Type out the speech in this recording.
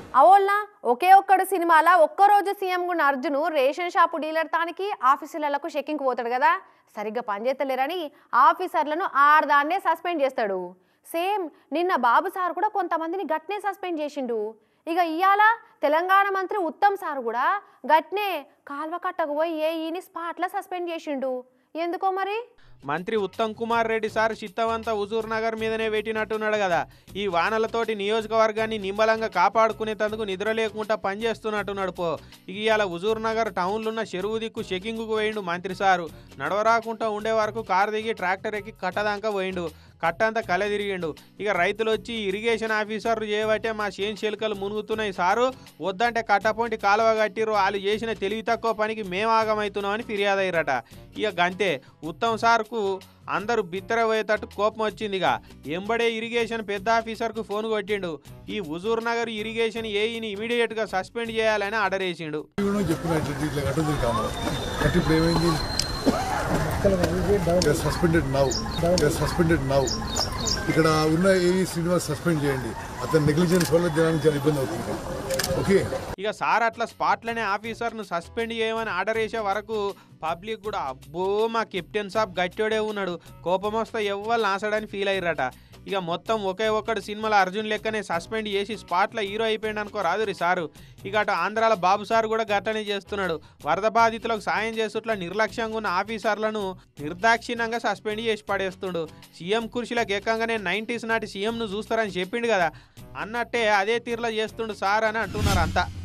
అవోల్నా ఒకే ఒక్కడు సినిమాలో ఒక్కరోజు సీఎం గున్న అర్జును రేషన్ షాపు డీలర్ తానికి ఆఫీసర్లకు చెక్కింగ్ పోతాడు కదా, సరిగ్గా పనిచేస్తలేరని ఆఫీసర్లను ఆడదాన్నే సస్పెండ్ చేస్తాడు. సేమ్ నిన్న బాబు సార్ కూడా కొంతమందిని గట్నే సస్పెండ్ చేసిండు. ఇక ఇయాల తెలంగాణ మంత్రి ఉత్తమ్ సార్ కూడా గట్నే కాల్వ కట్టకు పోయి ఏఈని స్పాట్లో సస్పెండ్ చేసిండు. ఎందుకో మరి? మంత్రి ఉత్తమ్ కుమార్ రెడ్డి సార్ చిత్తవంతా హుజూర్ నగర్ మీదనే పెట్టినట్టున్నాడు కదా. ఈ వానలతోటి నియోజకవర్గాన్ని నిమ్మలంగా కాపాడుకునేందుకు నిద్ర లేకుండా పనిచేస్తున్నట్టున్నాడు పో. ఇవాళ హుజూర్ నగర్ టౌన్లున్న చెరువు దిక్కు చెకింగ్కు పోయిండు మంత్రి సారు. నడవరాకుండా ఉండే వరకు కారు దిగి ట్రాక్టర్ ఎక్కి కట్టదాకా పోయిండు. కట్టంతా కల తిరిగిండు. ఇక రైతులు వచ్చి ఇరిగేషన్ ఆఫీసర్లు చేయబట్టే మా చేను చెలుకలు మునుగుతున్నాయి సారు, వద్దంటే కట్టపోంటి కాలువ కట్టిరు, వాళ్ళు చేసిన తెలివి తక్కువ పనికి మేము ఆగమవుతున్నామని ఫిర్యాదు అయ్యారట. ఇక గంతే ఉత్తమ్ సార్కు అందరూ బిత్తరపోయేటట్టు కోపం వచ్చిందిగా. ఎంబడే ఇరిగేషన్ పెద్ద ఆఫీసర్కు ఫోన్ కొట్టిండు. ఈ హుజూర్ నగర్ ఇరిగేషన్ ఏఈని ఇమీడియట్గా సస్పెండ్ చేయాలని ఆర్డర్ వేసిండు. Suspended now. ఇక్కడ ఉన్న ఏఈ శ్రీనివాస్ సస్పెండ్ చేయండి. అతని నెగ్లిజెన్స్ వల్ల జనానికి చాలా ఇబ్బంది అవుతుంది. ఓకే, ఇక సార్ అట్లా స్పాట్లోనే ఆఫీసర్ను సస్పెండ్ చేయమని ఆర్డర్ వేసే వరకు పబ్లిక్ కూడా అబ్బో మా కెప్టెన్ సాబ్ గట్టోడే ఉన్నాడు, కోపం వస్తే ఎవ్వరు నాసడని ఫీల్ అయ్యారట. ఇక మొత్తం ఒకే ఒక్కడు సినిమాలో అర్జున్ లెక్కనే సస్పెండ్ చేసి స్పాట్లో హీరో అయిపోయింది అనుకో రాదురి సారు. ఇక అటు ఆంధ్రాల బాబు సార్ కూడా గట్టనే చేస్తున్నాడు. వరద బాధితులకు సాయం చేస్తుట్లా నిర్లక్ష్యంగా ఉన్న ఆఫీసర్లను నిర్దాక్షిణ్యంగా సస్పెండ్ చేసి పడేస్తుండు. సీఎం కుర్చీలకు ఏకంగానే 90s నాటి సీఎంను చూస్తారని చెప్పిండు కదా, అన్నట్టే అదే తీరులో చేస్తుండు సార్ అని అంటున్నారు అంతా.